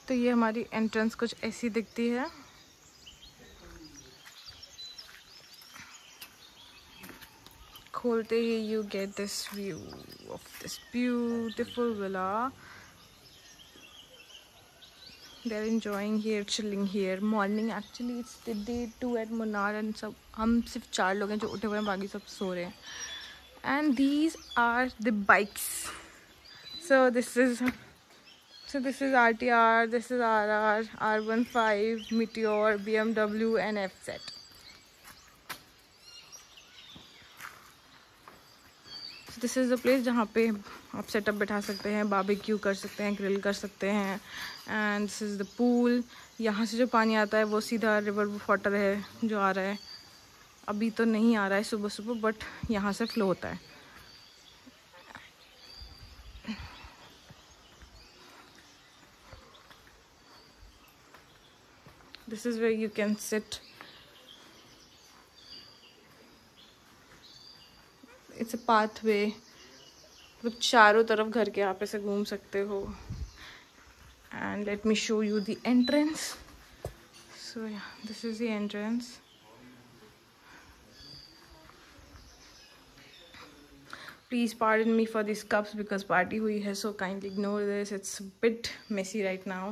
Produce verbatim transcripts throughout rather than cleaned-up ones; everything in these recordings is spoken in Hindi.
तो ये हमारी एंट्रेंस कुछ ऐसी दिखती है। खोलते ही you get this view of this beautiful villa. They are enjoying here, chilling here. Morning actually it's the day two at Munnar and सब हम सिर्फ चार लोग हैं जो उठे हुए हैं, बाकी सब सो रहे हैं। And these are the bikes. So this is So this is R T R, this is R R, R fifteen, Meteor, B M W and F Z. So this is the place जहाँ पे आप सेटअप बैठा सकते हैं, बारबेक्यू कर सकते हैं, ग्रिल कर सकते हैं। And this is the pool. यहाँ से जो पानी आता है वो सीधा रिवर वाटर है जो आ रहा है। अभी तो नहीं आ रहा है सुबह सुबह, बट यहाँ से फ्लो होता है। This is where you can sit. It's a pathway. मतलब चारों तरफ घर के आप ऐसे घूम सकते हो। And let me show you the entrance. So yeah, this is the entrance. Please pardon me for these cups because party हुई है, so kindly ignore this. It's a bit messy right now.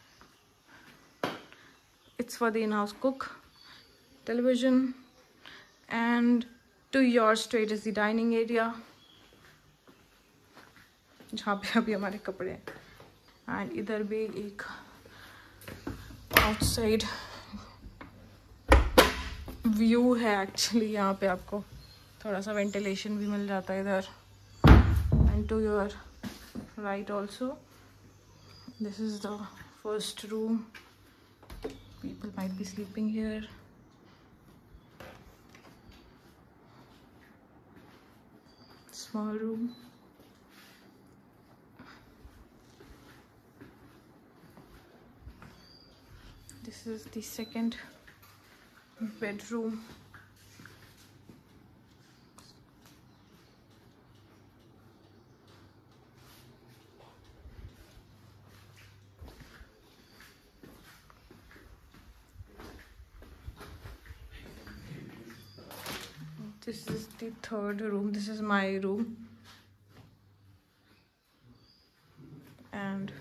It's for the in-house cook, television, and to your straight is the dining area जहाँ पे अभी हमारे कपड़े हैं। एंड इधर भी एक आउटसाइड व्यू है। एक्चुअली यहाँ पे आपको थोड़ा सा वेंटिलेशन भी मिल जाता है इधर। And to your right also this is the first room. People might be sleeping here. Small room. This is the second bedroom. This is the third room. This is my room. And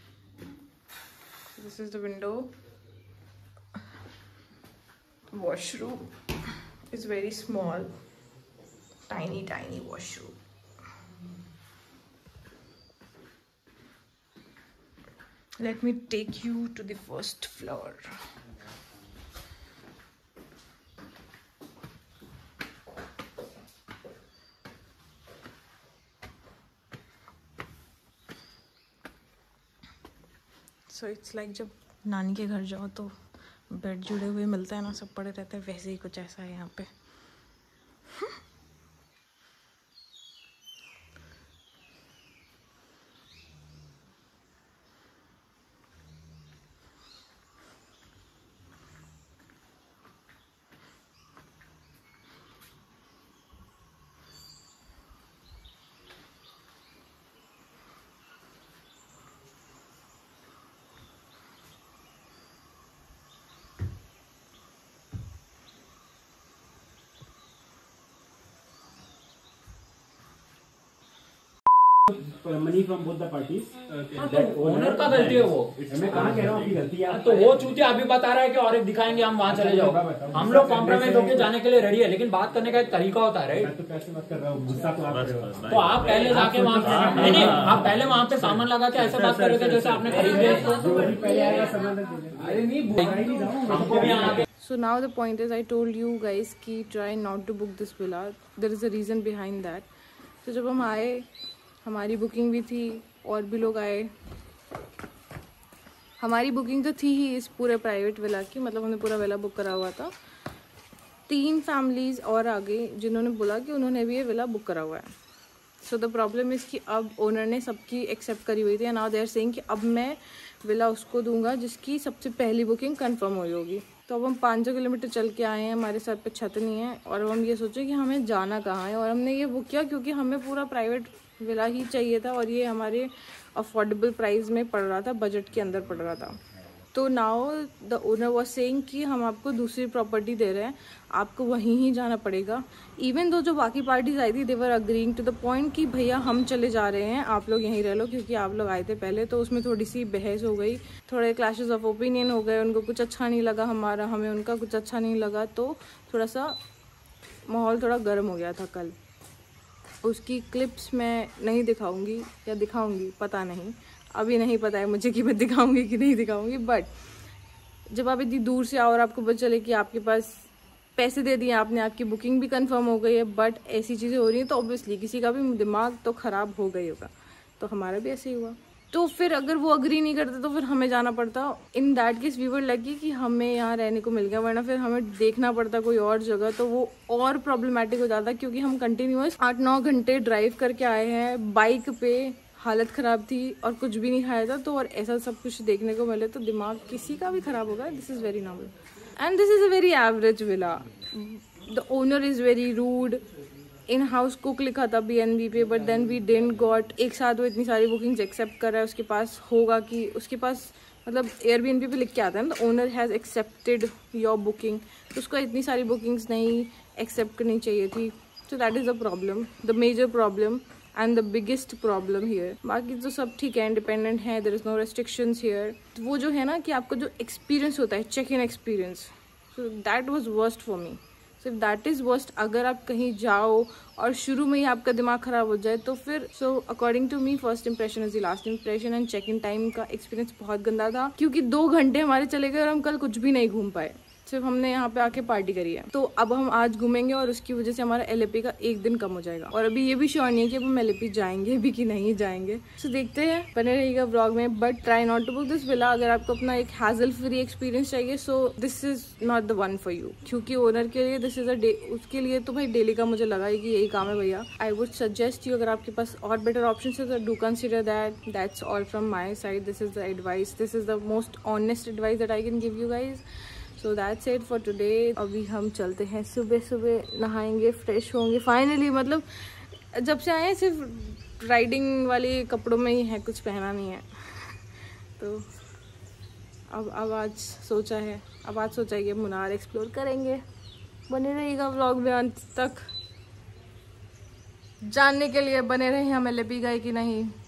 this is the window. Washroom is very small. Tiny, tiny washroom. Let me take you to the first floor. So it's like जब नानी के घर जाओ तो बेड जुड़े हुए मिलते हैं ना, सब पड़े रहते हैं, वैसे ही कुछ ऐसा है यहाँ पे। money from both the parties. Owner का गलती है वो। मैं कहाँ कह रहा हूँ आपकी गलती है। तो वो चूतिया अभी बता रहा है कि और एक दिखाएंगे हम वहाँ चले जाओ। हम लोग कॉम्प्रोमाइज होकर जाने के लिए रेडी है, लेकिन बात करने का एक तरीका होता है, राइट? तो कैसे बात कर रहा हूँ, गुस्सा तो आप तो आप पहले जाके वहाँ पे नहीं नहीं आप पहले वहाँ पे सामान लगा के ऐसे बात कर रहे थे जैसे आपने खरीद लिया। अरे नहीं हमको भी यहाँ पे। So now the point is I told you guys कि try not to book this villa. There is a reason behind that. तो जब हम आए हमारी बुकिंग भी थी और भी लोग आए। हमारी बुकिंग तो थी ही इस पूरे प्राइवेट विला की, मतलब हमने पूरा विला बुक करा हुआ था। तीन फैमिलीज़ और आ गई जिन्होंने बोला कि उन्होंने भी ये विला बुक करा हुआ है। सो द प्रॉब्लम इज़ कि अब ओनर ने सबकी एक्सेप्ट करी हुई थी। नाउ दे आर सेइंग कि अब मैं विला उसको दूंगा जिसकी सबसे पहली बुकिंग कंफर्म हुई होगी। तो अब हम पाँच सौ किलोमीटर चल के आए हैं, हमारे सर पे छत नहीं है और अब हम ये सोचे कि हमें जाना कहाँ है। और हमने ये बुक किया क्योंकि हमें पूरा प्राइवेट विला ही चाहिए था और ये हमारे अफोर्डेबल प्राइस में पड़ रहा था, बजट के अंदर पड़ रहा था। तो now the owner was saying कि हम आपको दूसरी प्रॉपर्टी दे रहे हैं, आपको वहीं ही जाना पड़ेगा। इवन दो जो बाकी पार्टीज आई थी they were agreeing to the point कि भैया हम चले जा रहे हैं, आप लोग यहीं रह लो क्योंकि आप लोग आए थे पहले। तो उसमें थोड़ी सी बहस हो गई, थोड़े क्लैशेस ऑफ ओपिनियन हो गए, उनको कुछ अच्छा नहीं लगा हमारा, हमें उनका कुछ अच्छा नहीं लगा। तो थोड़ा सा माहौल थोड़ा गर्म हो गया था कल। उसकी क्लिप्स मैं नहीं दिखाऊंगी या दिखाऊंगी पता नहीं, अभी नहीं पता है मुझे कि मैं दिखाऊंगी कि नहीं दिखाऊंगी। बट जब आप इतनी दूर से आओ और आपको पता चले कि आपके पास पैसे दे दिए आपने, आपकी बुकिंग भी कंफर्म हो गई है, बट ऐसी चीज़ें हो रही हैं तो ऑब्वियसली किसी का भी दिमाग तो ख़राब हो गई होगा। तो हमारा भी ऐसे ही हुआ। तो फिर अगर वो अग्री नहीं करते तो फिर हमें जाना पड़ता। In that case we were lucky कि हमें यहाँ रहने को मिल गया, वरना फिर हमें देखना पड़ता कोई और जगह, तो वो और प्रॉब्लमेटिक हो जाता क्योंकि हम कंटिन्यूअस आठ नौ घंटे ड्राइव करके आए हैं बाइक पे, हालत ख़राब थी और कुछ भी नहीं खाया था। तो और ऐसा सब कुछ देखने को मिले तो दिमाग किसी का भी ख़राब होगा। This is very normal and this is a very average villa. The owner is very rude. In house cook लिखा था बी एन बी पे, but then we didn't got. एक साथ वो इतनी सारी बुकिंग्स एक्सेप्ट कर रहा है, उसके पास होगा कि उसके पास मतलब एयरबीएनबी पे लिख के आता है ना, the owner has accepted your booking, तो उसको इतनी सारी बुकिंग्स नहीं एक्सेप्ट करनी चाहिए थी। So that is the problem, the major problem and the biggest problem here. बाकी तो सब ठीक है, इंडिपेंडेंट है, there is no restrictions here. वो जो है ना कि आपका जो एक्सपीरियंस होता है, check in experience, so that was worst for me. So that is worst. अगर आप कहीं जाओ और शुरू में ही आपका दिमाग ख़राब हो जाए तो फिर so according to me first impression is the last impression. And check in time का एक्सपीरियंस बहुत गंदा था क्योंकि दो घंटे हमारे चले गए और हम कल कुछ भी नहीं घूम पाए, सिर्फ हमने यहाँ पे आके पार्टी करी है। तो अब हम आज घूमेंगे और उसकी वजह से हमारा एलएपी का एक दिन कम हो जाएगा। और अभी ये भी श्योर नहीं है कि अब हम एलएपी जाएंगे भी कि नहीं जाएंगे। तो देखते हैं, बने रहिएगा व्लॉग में। But try not to book this villa. अगर आपको अपना एक हैजल फ्री एक्सपीरियंस चाहिए so this is not the one for you, क्योंकि ओनर के लिए दिस इज अ डे, उसके लिए तो भाई डेली का मुझे लगा कि यही काम है भैया। आई वुड सजेस्ट यू, अगर आपके पास और बेटर ऑप्शन है तो do consider that. That's all from my side. This is the advice, this is the most honest advice that I can give you guys. So that's it for today. अभी हम चलते हैं, सुबह सुबह नहाएंगे, फ्रेश होंगे फाइनली। मतलब जब से आए हैं सिर्फ राइडिंग वाले कपड़ों में ही है, कुछ पहना नहीं है। तो अब अब आज सोचा है अब आज सोचा है कि मुनार एक्सप्लोर करेंगे। बने रहिएगा व्लॉग में अंत तक जानने के लिए। बने रहे हम एलएपी गए कि नहीं।